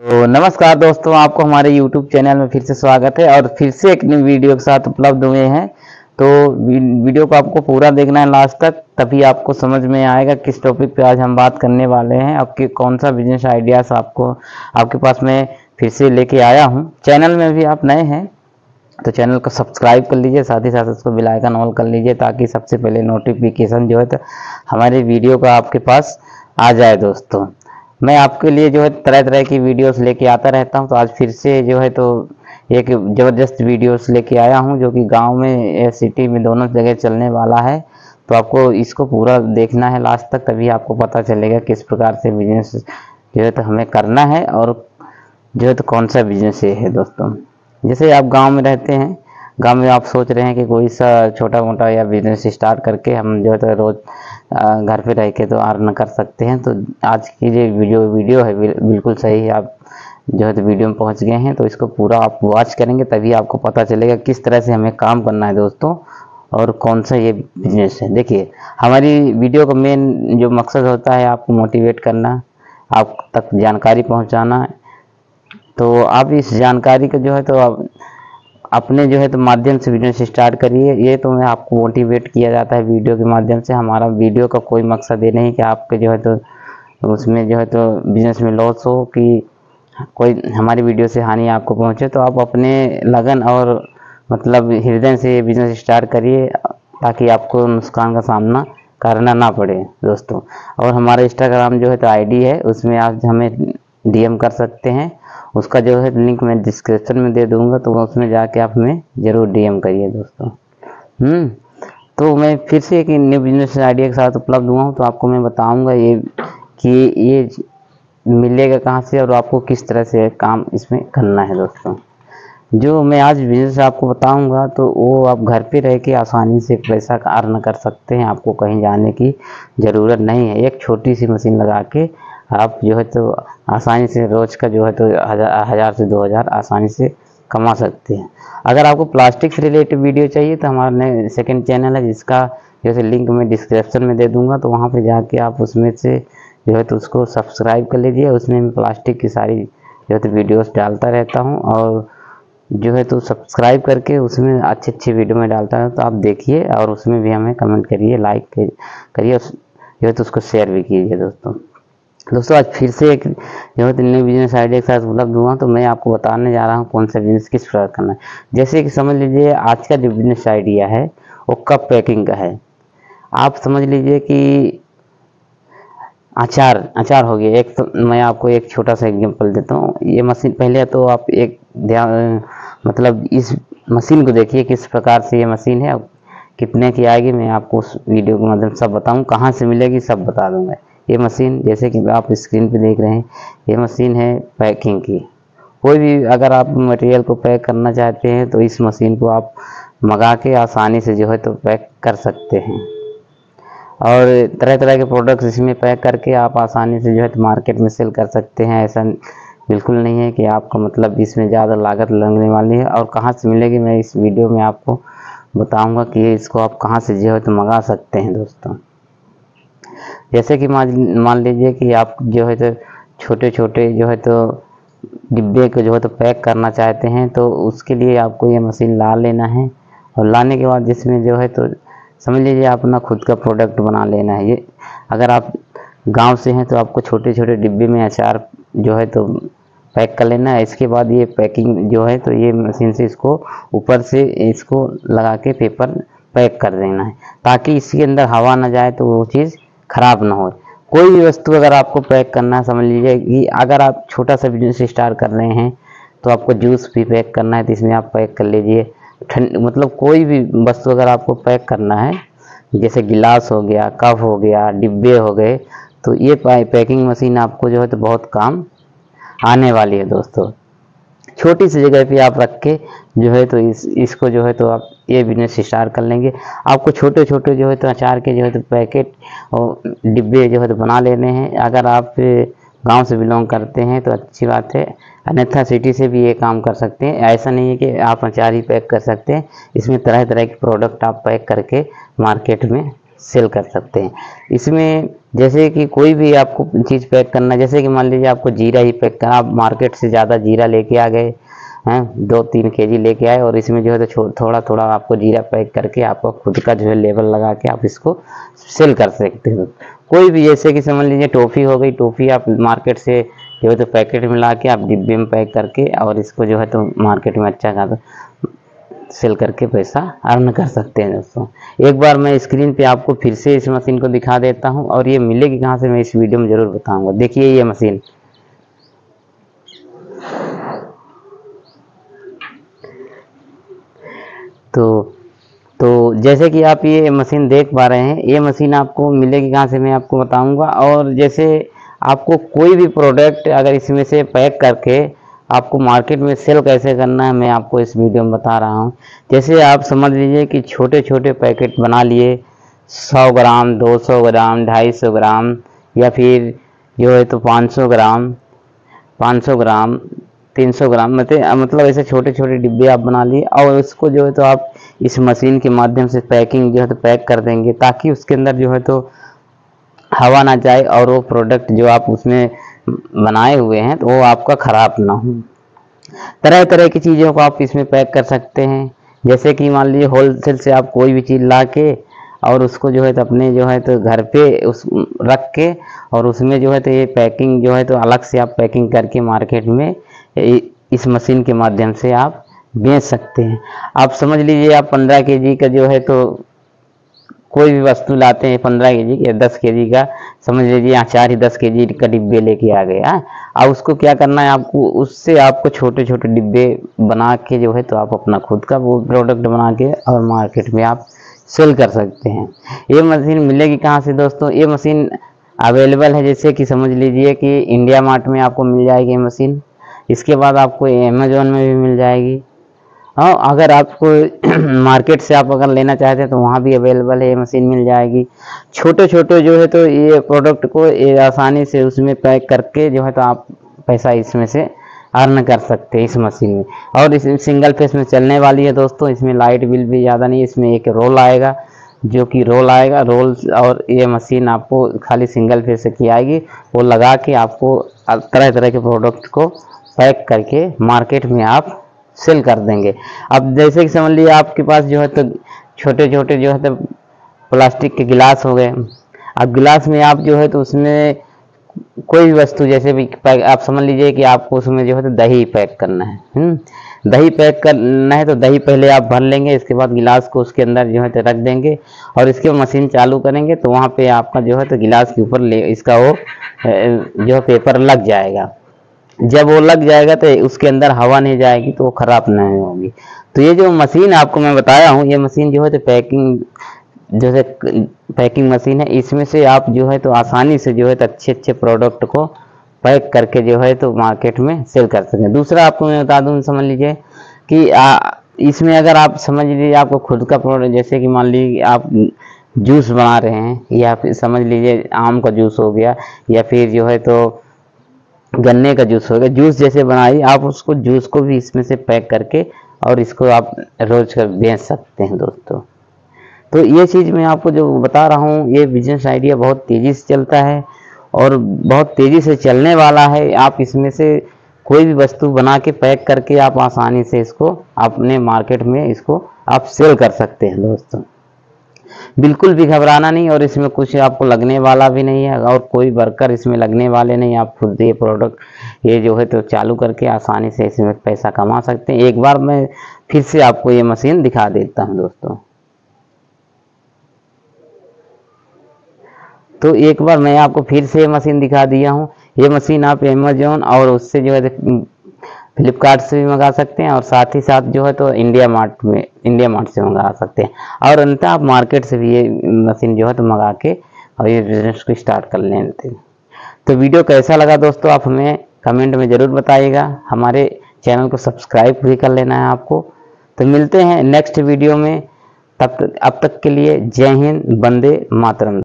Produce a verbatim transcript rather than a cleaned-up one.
तो नमस्कार दोस्तों, आपको हमारे यूट्यूब चैनल में फिर से स्वागत है और फिर से एक नई वीडियो के साथ उपलब्ध हुए हैं। तो वीडियो को आपको पूरा देखना है लास्ट तक, तभी आपको समझ में आएगा किस टॉपिक पे आज हम बात करने वाले हैं। आपके कौन सा बिजनेस आइडियाज आपको आपके पास मैं फिर से लेके आया हूँ। चैनल में भी आप नए हैं तो चैनल को सब्सक्राइब कर लीजिए, साथ ही साथ उसको बेल आइकन ऑल कर लीजिए ताकि सबसे पहले नोटिफिकेशन जो है तो हमारे वीडियो का आपके पास आ जाए। दोस्तों, मैं आपके लिए जो है तरह तरह की वीडियोस लेके आता रहता हूं, तो आज फिर से जो है तो एक ज़बरदस्त वीडियोस लेके आया हूं जो कि गांव में या सिटी में दोनों जगह चलने वाला है। तो आपको इसको पूरा देखना है लास्ट तक, तभी आपको पता चलेगा किस प्रकार से बिजनेस जो है तो हमें करना है और जो है तो कौन सा बिजनेस ये है। दोस्तों, जैसे आप गाँव में रहते हैं, गांव में आप सोच रहे हैं कि कोई सा छोटा मोटा या बिजनेस स्टार्ट करके हम जो है तो रोज़ घर पे रह के तो अर्न कर सकते हैं। तो आज की जो वीडियो वीडियो है बिल्कुल सही है, आप जो है तो वीडियो में पहुंच गए हैं। तो इसको पूरा आप वॉच करेंगे तभी आपको पता चलेगा किस तरह से हमें काम करना है दोस्तों, और कौन सा ये बिजनेस है। देखिए, हमारी वीडियो का मेन जो मकसद होता है आपको मोटिवेट करना, आप तक जानकारी पहुँचाना। तो आप इस जानकारी को जो है तो आप अपने जो है तो माध्यम से बिजनेस स्टार्ट करिए। ये तो मैं आपको मोटिवेट किया जाता है वीडियो के माध्यम से। हमारा वीडियो का कोई मकसद ये नहीं कि आपके जो है तो उसमें जो है तो बिजनेस में लॉस हो, कि कोई हमारी वीडियो से हानि आपको पहुंचे। तो आप अपने लगन और मतलब हृदय से बिजनेस स्टार्ट करिए ताकि आपको नुकसान का सामना करना ना पड़े दोस्तों। और हमारा इंस्टाग्राम जो है तो आईडी है, उसमें आप हमें डीएम कर सकते हैं। उसका जो है लिंक मैं डिस्क्रिप्शन में दे दूंगा, तो उसमें जाके आप हमें ज़रूर डीएम करिए दोस्तों। हम्म तो मैं फिर से एक न्यू बिजनेस आइडिया के साथ उपलब्ध हुआ हूँ। तो आपको मैं बताऊंगा ये कि ये मिलेगा कहाँ से और आपको किस तरह से काम इसमें करना है। दोस्तों, जो मैं आज बिजनेस आपको बताऊंगा तो वो आप घर पे रह के आसानी से पैसा अर्न कर सकते हैं। आपको कहीं जाने की ज़रूरत नहीं है। एक छोटी सी मशीन लगा के आप जो है तो आसानी से रोज का जो है तो हज़ार हज़ार से दो हज़ार आसानी से कमा सकते हैं। अगर आपको प्लास्टिक से रिलेटेड वीडियो चाहिए तो हमारा नए सेकंड चैनल है, जिसका जैसे लिंक मैं डिस्क्रिप्शन में दे दूंगा। तो वहाँ पे जाके आप उसमें से जो है तो उसको सब्सक्राइब कर लीजिए। उसमें मैं प्लास्टिक की सारी जो है तो वीडियोस डालता रहता हूँ, और जो है तो सब्सक्राइब करके उसमें अच्छी अच्छी वीडियो में डालता है। तो आप देखिए और उसमें भी हमें कमेंट करिए, लाइक करिए, जो है तो उसको शेयर भी कीजिए। दोस्तों दोस्तों आज फिर से एक जो है नए बिजनेस आइडिया के साथ उपलब्ध हुआ। तो मैं आपको बताने जा रहा हूँ कौन सा बिजनेस किस प्रकार करना है। जैसे कि समझ लीजिए आज का जो बिजनेस आइडिया है वो कप पैकिंग का है। आप समझ लीजिए कि अचार अचार हो गया। एक तो मैं आपको एक छोटा सा एग्जांपल देता हूँ। ये मशीन, पहले तो आप एक ध्यान मतलब इस मशीन को देखिए किस प्रकार से ये मशीन है, कितने की आएगी मैं आपको उस वीडियो के माध्यम से सब बताऊँ, कहाँ से मिलेगी सब बता दूंगा। ये मशीन जैसे कि आप स्क्रीन पे देख रहे हैं, ये मशीन है पैकिंग की। कोई भी अगर आप मटेरियल को पैक करना चाहते हैं तो इस मशीन को आप मंगा के आसानी से जो है तो पैक कर सकते हैं। और तरह तरह के प्रोडक्ट्स इसमें पैक करके आप आसानी से जो है तो मार्केट में सेल कर सकते हैं। ऐसा बिल्कुल नहीं है कि आपका मतलब इसमें ज़्यादा लागत लगने वाली है। और कहाँ से मिलेगी मैं इस वीडियो में आपको बताऊँगा कि इसको आप कहाँ से जो है तो मंगा सकते हैं। दोस्तों, जैसे कि मान लीजिए कि आप जो है तो छोटे छोटे जो है तो डिब्बे को जो है तो पैक करना चाहते हैं, तो उसके लिए आपको ये मशीन ला लेना है। और लाने के बाद जिसमें जो है तो समझ लीजिए अपना खुद का प्रोडक्ट बना लेना है। ये अगर आप गांव से हैं तो आपको छोटे छोटे डिब्बे में अचार जो है तो पैक कर लेना है। इसके बाद ये पैकिंग जो है तो ये मशीन से इसको ऊपर से इसको लगा के पेपर पैक कर देना है, ताकि इसके अंदर हवा ना जाए तो वो चीज़ खराब ना हो। कोई भी वस्तु अगर आपको पैक करना है, समझ लीजिए कि अगर आप छोटा सा बिजनेस स्टार्ट कर रहे हैं तो आपको जूस भी पैक करना है, तो इसमें आप पैक कर लीजिए। ठंड मतलब कोई भी वस्तु अगर आपको पैक करना है, जैसे गिलास हो गया, कप हो गया, डिब्बे हो गए, तो ये पैकिंग मशीन आपको जो है तो बहुत काम आने वाली है। दोस्तों, छोटी सी जगह पे आप रख के जो है तो इस इसको जो है तो आप ये बिजनेस स्टार्ट कर लेंगे। आपको छोटे छोटे जो है तो अचार के जो है तो पैकेट और डिब्बे जो है तो बना लेने हैं। अगर आप गांव से बिलोंग करते हैं तो अच्छी बात है, अन्यथा सिटी से भी ये काम कर सकते हैं। ऐसा नहीं है कि आप अचार ही पैक कर सकते हैं, इसमें तरह तरह के प्रोडक्ट आप पैक करके मार्केट में सेल कर सकते हैं। इसमें जैसे कि कोई भी आपको चीज़ पैक करना, जैसे कि मान लीजिए आपको जीरा ही पैक करना, आप मार्केट से ज़्यादा जीरा लेके आ गए हैं, दो तीन केजी लेके आए और इसमें जो है तो थोड़ा थोड़ा आपको जीरा पैक करके आपको खुद का जो है लेबल लगा के आप इसको सेल कर सकते हो। कोई भी जैसे कि समझ लीजिए टॉफ़ी हो गई, टॉफ़ी आप मार्केट से जो है तो पैकेट में ला के आप डिब्बे में पैक करके और इसको जो है तो मार्केट में अच्छा खासा सेल करके पैसा अर्न कर सकते हैं दोस्तों। एक बार मैं स्क्रीन पे आपको फिर से इस मशीन को दिखा देता हूं और ये मिलेगी कहाँ से मैं इस वीडियो में ज़रूर बताऊंगा। देखिए ये मशीन, तो तो जैसे कि आप ये मशीन देख पा रहे हैं, ये मशीन आपको मिलेगी कहाँ से मैं आपको बताऊंगा। और जैसे आपको कोई भी प्रोडक्ट अगर इसमें से पैक करके आपको मार्केट में सेल कैसे करना है मैं आपको इस वीडियो में बता रहा हूँ। जैसे आप समझ लीजिए कि छोटे छोटे पैकेट बना लिए, सौ ग्राम, दो सौ ग्राम, ढाई सौ ग्राम या फिर जो है तो पाँच सौ ग्राम, पाँच सौ ग्राम, तीन सौ ग्राम, मतलब ऐसे छोटे छोटे डिब्बे आप बना लिए और इसको जो है तो आप इस मशीन के माध्यम से पैकिंग जो है तो पैक कर देंगे, ताकि उसके अंदर जो है तो हवा ना जाए और वो प्रोडक्ट जो आप उसमें बनाए हुए हैं तो वो आपका ख़राब ना हो। तरह तरह की चीज़ों को आप इसमें पैक कर सकते हैं। जैसे कि मान लीजिए होलसेल से आप कोई भी चीज़ ला के और उसको जो है तो अपने जो है तो घर पे उस रख के और उसमें जो है तो ये पैकिंग जो है तो अलग से आप पैकिंग करके मार्केट में इस मशीन के माध्यम से आप बेच सकते हैं। आप समझ लीजिए आप पंद्रह के जी का जो है तो कोई भी वस्तु लाते हैं, पंद्रह के जी या दस के जी का, समझ लीजिए अचार ही दस के जी का डिब्बे लेके आ गए। अब उसको क्या करना है आपको, उससे आपको छोटे छोटे डिब्बे बना के जो है तो आप अपना खुद का वो प्रोडक्ट बना के और मार्केट में आप सेल कर सकते हैं। ये मशीन मिलेगी कहाँ से दोस्तों? ये मशीन अवेलेबल है, जैसे कि समझ लीजिए कि इंडिया मार्ट में आपको मिल जाएगी ये मशीन। इसके बाद आपको अमेजोन में भी मिल जाएगी। हाँ, अगर आपको मार्केट से आप अगर लेना चाहते हैं तो वहाँ भी अवेलेबल है, ये मशीन मिल जाएगी। छोटे छोटे जो है तो ये प्रोडक्ट को ये आसानी से उसमें पैक करके जो है तो आप पैसा इसमें से अर्न कर सकते हैं इस मशीन में। और इस सिंगल फेस में चलने वाली है दोस्तों, इसमें लाइट बिल भी ज़्यादा नहीं है। इसमें एक रोल आएगा, जो कि रोल आएगा रोल और ये मशीन आपको खाली सिंगल फेस से की आएगी, वो लगा के आपको तरह तरह के प्रोडक्ट को पैक करके मार्केट में आप सेल कर देंगे। अब जैसे कि समझ लीजिए आपके पास जो है तो छोटे छोटे जो है तो प्लास्टिक के गिलास हो गए। अब गिलास में आप जो है तो उसमें कोई भी वस्तु जैसे भी पैक, आप समझ लीजिए कि आपको उसमें जो है तो दही पैक करना है। हम्म दही पैक करना है तो दही पहले आप भर लेंगे, इसके बाद गिलास को उसके अंदर जो है तो रख देंगे और इसके मशीन चालू करेंगे तो वहाँ पे आपका जो है तो गिलास के ऊपर ले इसका वो जो है पेपर लग जाएगा। जब वो लग जाएगा तो उसके अंदर हवा नहीं जाएगी तो वो खराब नहीं होगी। तो ये जो मशीन आपको मैं बताया हूँ, ये मशीन जो है तो पैकिंग जैसे पैकिंग मशीन है, इसमें से आप जो है तो आसानी से जो है तो अच्छे अच्छे प्रोडक्ट को पैक करके जो है तो मार्केट में सेल कर सकते हैं। दूसरा आपको मैं बता दूँ, समझ लीजिए कि आ, इसमें अगर आप समझ लीजिए आपको खुद का प्रोडक्ट, जैसे कि मान लीजिए आप जूस बना रहे हैं या फिर समझ लीजिए आम का जूस हो गया या फिर जो है तो गन्ने का जूस हो गया, जूस जैसे बनाई आप उसको जूस को भी इसमें से पैक करके और इसको आप रोज कर बेच सकते हैं दोस्तों। तो ये चीज़ मैं आपको जो बता रहा हूँ, ये बिजनेस आइडिया बहुत तेज़ी से चलता है और बहुत तेज़ी से चलने वाला है। आप इसमें से कोई भी वस्तु बना के पैक करके आप आसानी से इसको अपने मार्केट में इसको आप सेल कर सकते हैं दोस्तों। बिल्कुल भी घबराना नहीं और इसमें कुछ आपको लगने वाला भी नहीं है और कोई वर्कर इसमें लगने वाले नहीं। आप खुद ये प्रोडक्ट ये जो है तो चालू करके आसानी से इसमें पैसा कमा सकते हैं। एक बार मैं फिर से आपको ये मशीन दिखा देता हूं दोस्तों। तो एक बार मैं आपको फिर से ये मशीन दिखा दिया हूं। ये मशीन आप अमेजोन और उससे जो है फ्लिपकार्ट से भी मंगा सकते हैं और साथ ही साथ जो है तो इंडिया मार्ट में इंडिया मार्ट से मंगा सकते हैं और अंततः आप मार्केट से भी ये मशीन जो है तो मंगा के और ये बिजनेस को स्टार्ट कर लेते हैं। तो वीडियो कैसा लगा दोस्तों आप हमें कमेंट में ज़रूर बताइएगा। हमारे चैनल को सब्सक्राइब भी कर लेना है आपको। तो मिलते हैं नेक्स्ट वीडियो में, तब तक अब तक के लिए जय हिंद, वंदे मातरम।